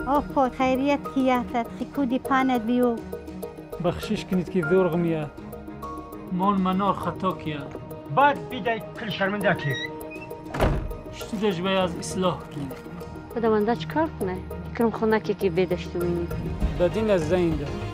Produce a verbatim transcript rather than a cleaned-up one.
آفا خیریت کیاتت خیکودی پاند بیو بخشش کنید که ذور غمیه مال منار خطا کیه بعد بیدای کل شرمنده که شتودش باید اصلاح کنید بدمانده چکار کنه؟ کرم خونه که که بدشتو مینی دادین از زنده